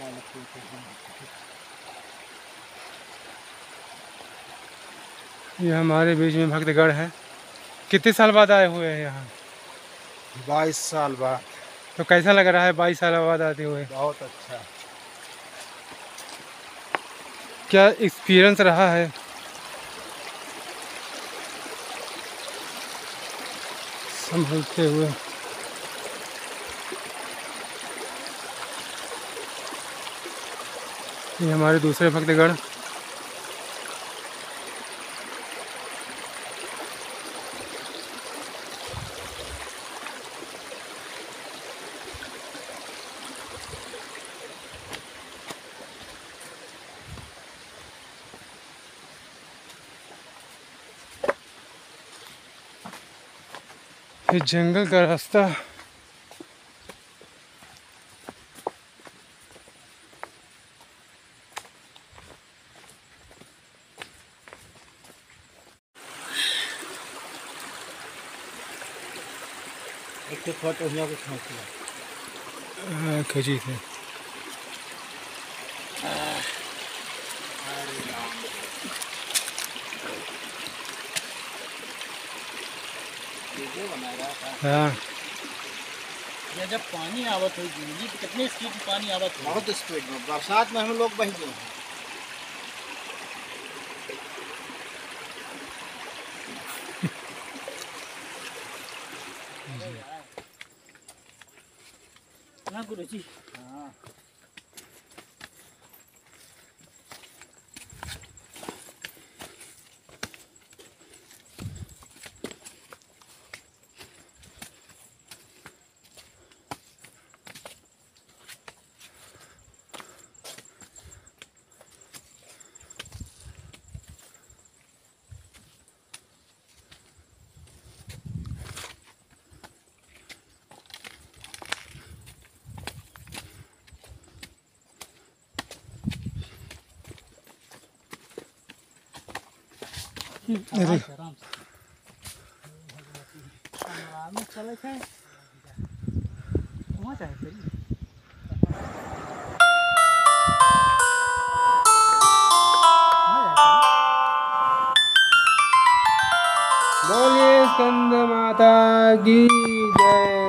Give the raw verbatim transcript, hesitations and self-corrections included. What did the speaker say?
ये हमारे बीच में भक्तगढ़ है। कितने साल बाद आए हुए हैं यहाँ? बाईस साल बाद। तो कैसा लग रहा है बाईस साल बाद आते हुए? बहुत अच्छा। क्या एक्सपीरियंस रहा है? संभलते हुए ये हमारे दूसरे भक्तगढ़। ये जंगल का रास्ता फोटो खींची थे। हाँ, ये जब पानी आवत हुई जिंदगी तो कितने स्पीड में पानी आवत हुई? बहुत स्पीड में। बरसात में हम लोग बह गए हैं। ना गुरुजी। हाँ। अरे चले थे वहाँ चाहे बोलिए स्कंद माता की जय।